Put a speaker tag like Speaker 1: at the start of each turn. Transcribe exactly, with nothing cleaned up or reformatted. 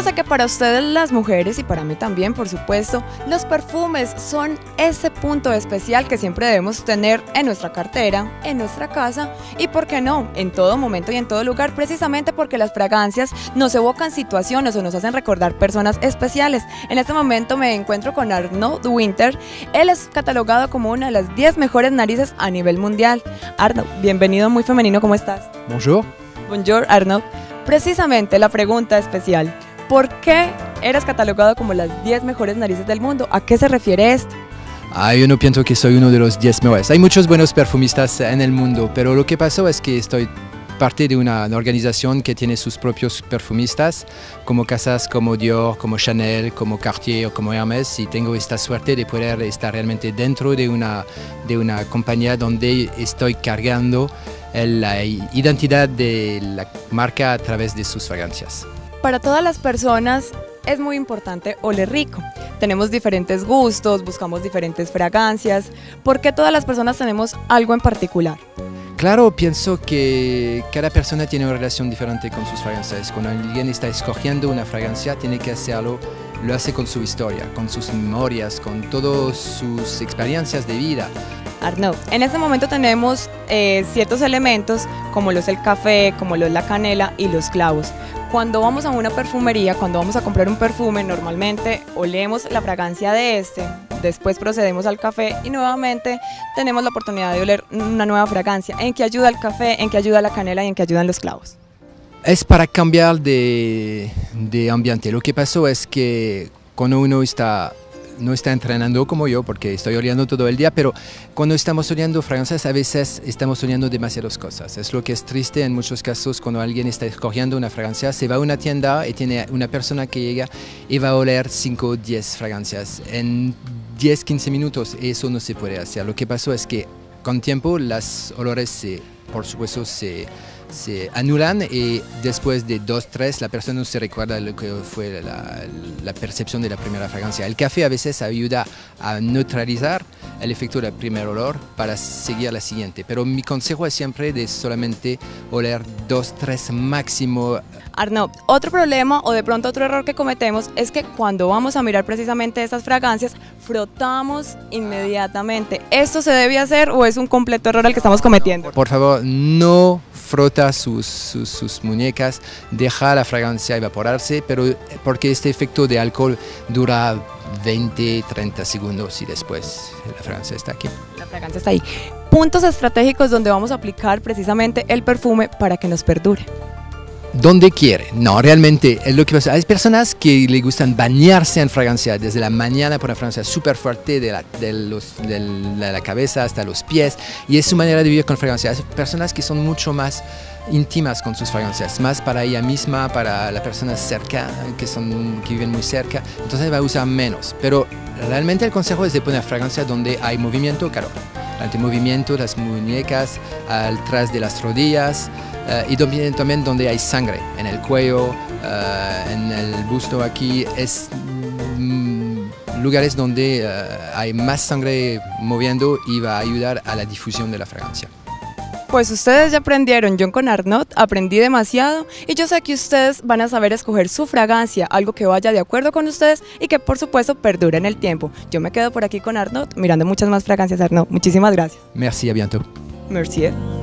Speaker 1: sé que para ustedes las mujeres y para mí también, por supuesto, los perfumes son ese punto especial que siempre debemos tener en nuestra cartera, en nuestra casa y, ¿por qué no?, en todo momento y en todo lugar, precisamente porque las fragancias nos evocan situaciones o nos hacen recordar personas especiales. En este momento me encuentro con Arnaud Winter. Él es catalogado como una de las diez mejores narices a nivel mundial. Arnaud, bienvenido, muy femenino, ¿cómo estás?
Speaker 2: Bonjour.
Speaker 1: Bonjour, Arnaud. Precisamente la pregunta especial, ¿por qué eres catalogado como las diez mejores narices del mundo? ¿A qué se refiere esto?
Speaker 2: Ah, yo no pienso que soy uno de los diez mejores. Hay muchos buenos perfumistas en el mundo, pero lo que pasó es que estoy parte de una, una organización que tiene sus propios perfumistas, como casas como Dior, como Chanel, como Cartier o como Hermès, y tengo esta suerte de poder estar realmente dentro de una, de una compañía donde estoy cargando la identidad de la marca a través de sus fragancias.
Speaker 1: Para todas las personas es muy importante oler rico. Tenemos diferentes gustos, buscamos diferentes fragancias. ¿Por qué todas las personas tenemos algo en particular?
Speaker 2: Claro, pienso que cada persona tiene una relación diferente con sus fragancias. Cuando alguien está escogiendo una fragancia, tiene que hacerlo, lo hace con su historia, con sus memorias, con todas sus experiencias de vida.
Speaker 1: Arnaud, en este momento tenemos eh, ciertos elementos como lo es el café, como lo es la canela y los clavos. Cuando vamos a una perfumería, cuando vamos a comprar un perfume, normalmente olemos la fragancia de este, después procedemos al café y nuevamente tenemos la oportunidad de oler una nueva fragancia. ¿En qué ayuda el café, en qué ayuda la canela y en qué ayudan los clavos?
Speaker 2: Es para cambiar de, de ambiente. Lo que pasó es que cuando uno está no está entrenando como yo, porque estoy oliendo todo el día, pero cuando estamos oliendo fragancias a veces estamos oliendo demasiadas cosas. Es lo que es triste en muchos casos cuando alguien está escogiendo una fragancia, se va a una tienda y tiene una persona que llega y va a oler cinco o diez fragancias en diez a quince minutos. Eso no se puede hacer. Lo que pasó es que con tiempo los olores se, por supuesto se se anulan y después de dos, tres la persona no se recuerda lo que fue la, la percepción de la primera fragancia. El café a veces ayuda a neutralizar el efecto del primer olor para seguir la siguiente, pero mi consejo es siempre de solamente oler dos, tres máximo.
Speaker 1: Arnaud, otro problema o de pronto otro error que cometemos es que cuando vamos a mirar precisamente estas fragancias, frotamos inmediatamente. ¿Esto se debe hacer o es un completo error el que estamos cometiendo?
Speaker 2: Por favor, no frota sus, sus, sus muñecas, deja la fragancia evaporarse, pero porque este efecto de alcohol dura veinte a treinta segundos y después la fragancia está aquí.
Speaker 1: La fragancia está ahí. Puntos estratégicos donde vamos a aplicar precisamente el perfume para que nos perdure.
Speaker 2: Donde quiere. No, realmente es lo que pasa. Hay personas que le gustan bañarse en fragancia desde la mañana por una fragancia súper fuerte de la, de, los, de la cabeza hasta los pies y es su manera de vivir con fragancia. Hay personas que son mucho más íntimas con sus fragancias, más para ella misma, para las personas cerca, que, son, que viven muy cerca, entonces va a usar menos. Pero realmente el consejo es de poner fragancia donde hay movimiento, calor. Durante el movimiento, las muñecas, atrás de las rodillas, Uh, y también, también donde hay sangre, en el cuello, uh, en el busto aquí, es mm, lugares donde uh, hay más sangre moviendo y va a ayudar a la difusión de la fragancia.
Speaker 1: Pues ustedes ya aprendieron, yo con Arnaud aprendí demasiado y yo sé que ustedes van a saber escoger su fragancia, algo que vaya de acuerdo con ustedes y que por supuesto perdure en el tiempo. Yo me quedo por aquí con Arnaud mirando muchas más fragancias. Arnaud, muchísimas gracias.
Speaker 2: Merci, a bientôt.
Speaker 1: Merci.